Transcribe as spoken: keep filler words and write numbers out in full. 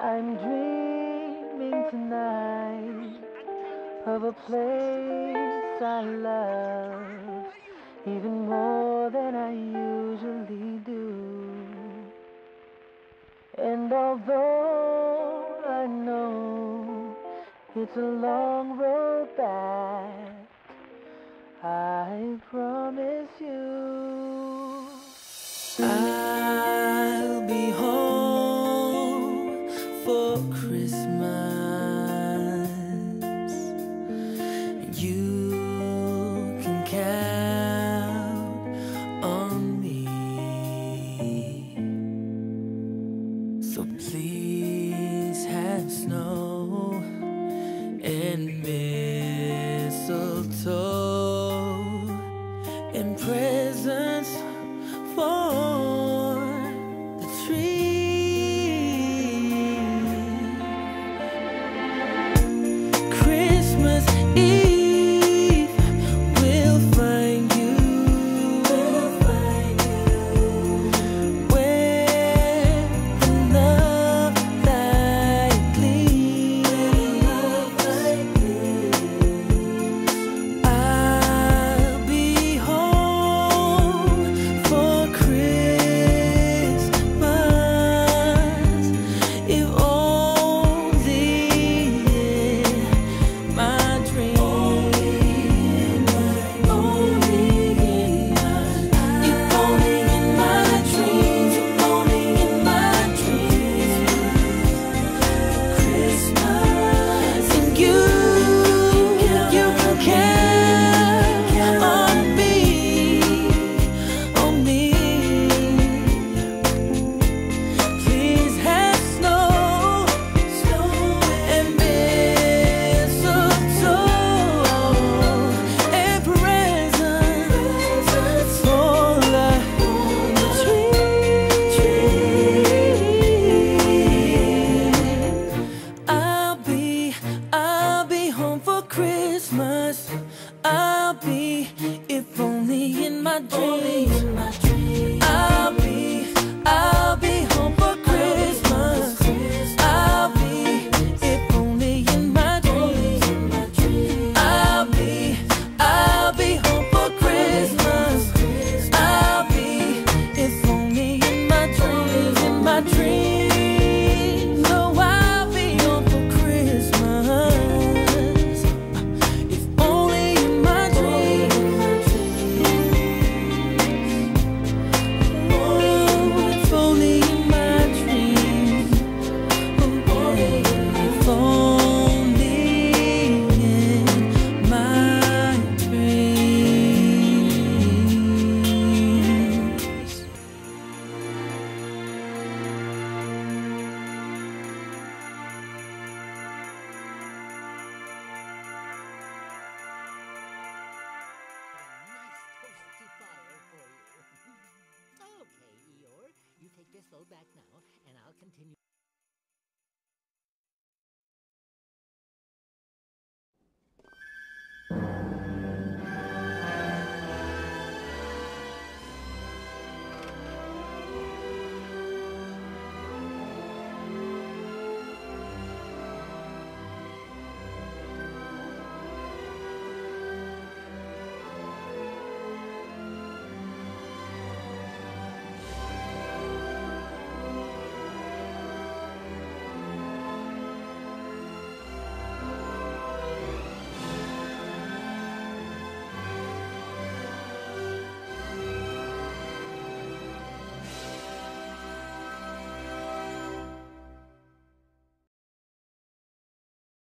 I'm dreaming tonight of a place I love even more than I usually do. And although I know it's a long road back, I promise you I'll be home for Christmas. You can count on me. So please have snow and mistletoe and presents for the tree. Christmas Eve will find you, will find you where the love light gleams. I'll be home for Christmas, if only in my dreams. Only in my, if only in my dreams, if only in my dreams. Christmas and you, you can count on me, on me. Please have snow, snow and mistletoe and presents for the tree. I'll be, I'll be home for Christmas. I'll be, if only in my dreams. I'll be, I'll be home for Christmas. I'll be, if only in my dreams. I'll be, I'll be home for Christmas. I'll be, if only in my dreams, in my dreams. No, I'll be home for Christmas, if only in my dreams. Oh, if only in my dreams. Oh, if only in my dreams. Nice toasty fire for you. Okay, Eeyore, you take this load back now, and I'll continue.